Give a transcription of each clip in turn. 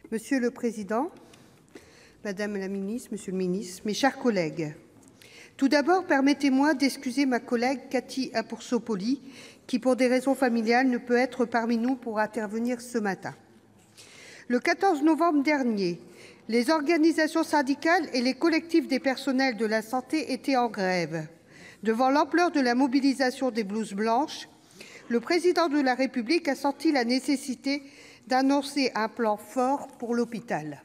Monsieur le président, madame la ministre, monsieur le ministre, mes chers collègues, tout d'abord, permettez-moi d'excuser ma collègue Cathy Apourceau-Poly, qui, pour des raisons familiales, ne peut être parmi nous pour intervenir ce matin. Le 14 novembre dernier, les organisations syndicales et les collectifs des personnels de la santé étaient en grève. Devant l'ampleur de la mobilisation des blouses blanches, le président de la République a senti la nécessité d'annoncer un plan fort pour l'hôpital.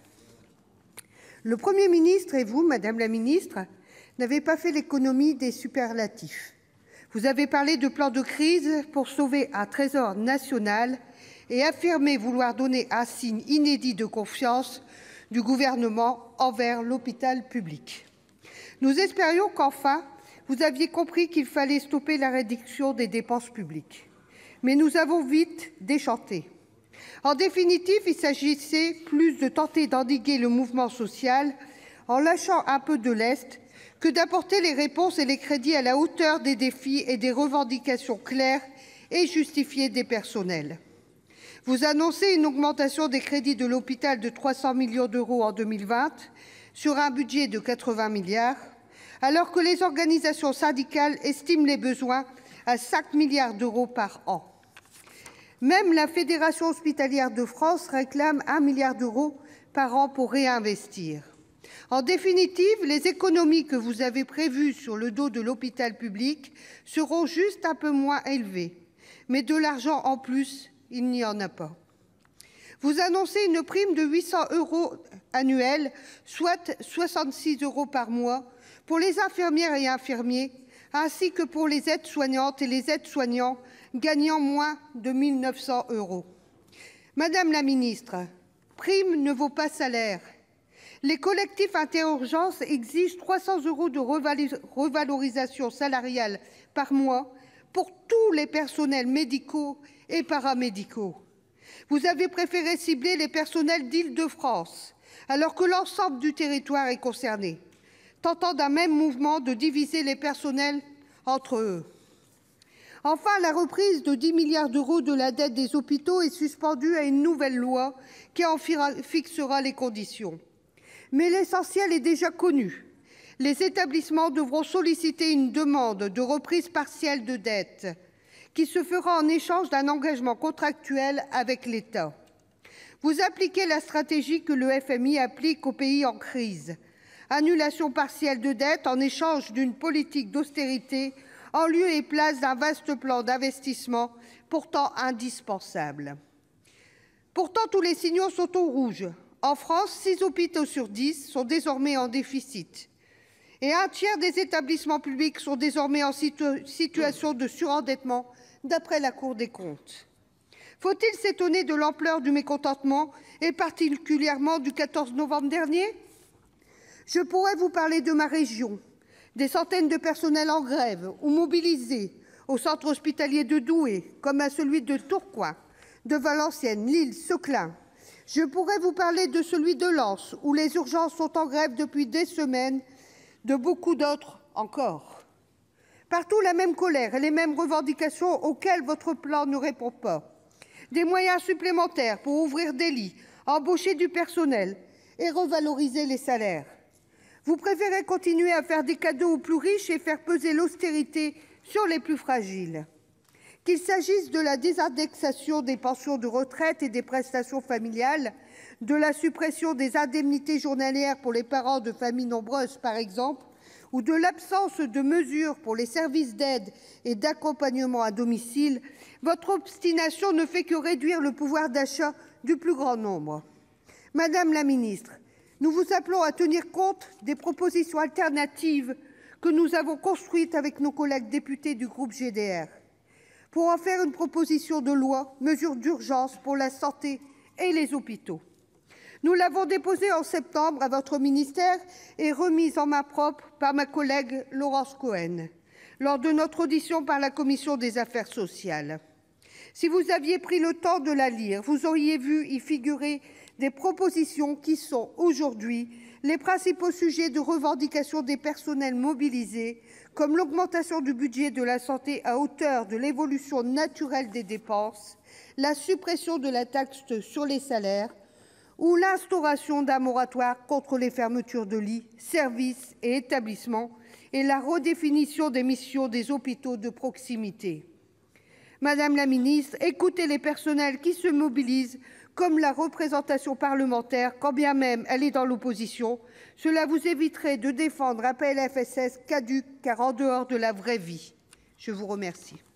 Le Premier ministre et vous, madame la ministre, n'avez pas fait l'économie des superlatifs. Vous avez parlé de plan de crise pour sauver un trésor national et affirmé vouloir donner un signe inédit de confiance du gouvernement envers l'hôpital public. Nous espérions qu'enfin, vous aviez compris qu'il fallait stopper la réduction des dépenses publiques. Mais nous avons vite déchanté. En définitive, il s'agissait plus de tenter d'endiguer le mouvement social en lâchant un peu de lest que d'apporter les réponses et les crédits à la hauteur des défis et des revendications claires et justifiées des personnels. Vous annoncez une augmentation des crédits de l'hôpital de 300 millions d'euros en 2020 sur un budget de 80 milliards, alors que les organisations syndicales estiment les besoins à 5 milliards d'euros par an. Même la Fédération hospitalière de France réclame 1 milliard d'euros par an pour réinvestir. En définitive, les économies que vous avez prévues sur le dos de l'hôpital public seront juste un peu moins élevées. Mais de l'argent en plus, il n'y en a pas. Vous annoncez une prime de 800 € annuels, soit 66 € par mois, pour les infirmières et infirmiers, ainsi que pour les aides-soignantes et les aides-soignants gagnant moins de 1 900 €. Madame la ministre, prime ne vaut pas salaire. Les collectifs Inter-Urgences exigent 300 € de revalorisation salariale par mois pour tous les personnels médicaux et paramédicaux. Vous avez préféré cibler les personnels d'Île-de-France, alors que l'ensemble du territoire est concerné, tentant d'un même mouvement de diviser les personnels entre eux. Enfin, la reprise de 10 milliards d'euros de la dette des hôpitaux est suspendue à une nouvelle loi qui en fixera les conditions. Mais l'essentiel est déjà connu. Les établissements devront solliciter une demande de reprise partielle de dette qui se fera en échange d'un engagement contractuel avec l'État. Vous appliquez la stratégie que le FMI applique aux pays en crise. Annulation partielle de dette en échange d'une politique d'austérité en lieu et place d'un vaste plan d'investissement pourtant indispensable. Pourtant, tous les signaux sont au rouge. En France, 6 hôpitaux sur 10 sont désormais en déficit. Et un tiers des établissements publics sont désormais en situation de surendettement, d'après la Cour des comptes. Faut-il s'étonner de l'ampleur du mécontentement, et particulièrement du 14 novembre dernier ? Je pourrais vous parler de ma région, des centaines de personnels en grève ou mobilisés au centre hospitalier de Douai, comme à celui de Tourcoing, de Valenciennes, Lille, Seclin. Je pourrais vous parler de celui de Lens, où les urgences sont en grève depuis des semaines, de beaucoup d'autres encore. Partout la même colère et les mêmes revendications auxquelles votre plan ne répond pas. Des moyens supplémentaires pour ouvrir des lits, embaucher du personnel et revaloriser les salaires. Vous préférez continuer à faire des cadeaux aux plus riches et faire peser l'austérité sur les plus fragiles. Qu'il s'agisse de la désindexation des pensions de retraite et des prestations familiales, de la suppression des indemnités journalières pour les parents de familles nombreuses, par exemple, ou de l'absence de mesures pour les services d'aide et d'accompagnement à domicile, votre obstination ne fait que réduire le pouvoir d'achat du plus grand nombre. Madame la ministre, nous vous appelons à tenir compte des propositions alternatives que nous avons construites avec nos collègues députés du groupe GDR, pour en faire une proposition de loi, mesure d'urgence pour la santé et les hôpitaux. Nous l'avons déposée en septembre à votre ministère et remise en main propre par ma collègue Laurence Cohen, lors de notre audition par la commission des affaires sociales. Si vous aviez pris le temps de la lire, vous auriez vu y figurer des propositions qui sont aujourd'hui les principaux sujets de revendication des personnels mobilisés, comme l'augmentation du budget de la santé à hauteur de l'évolution naturelle des dépenses, la suppression de la taxe sur les salaires ou l'instauration d'un moratoire contre les fermetures de lits, services et établissements et la redéfinition des missions des hôpitaux de proximité. Madame la ministre, écoutez les personnels qui se mobilisent, comme la représentation parlementaire, quand bien même elle est dans l'opposition. Cela vous éviterait de défendre un PLFSS caduc, car en dehors de la vraie vie. Je vous remercie.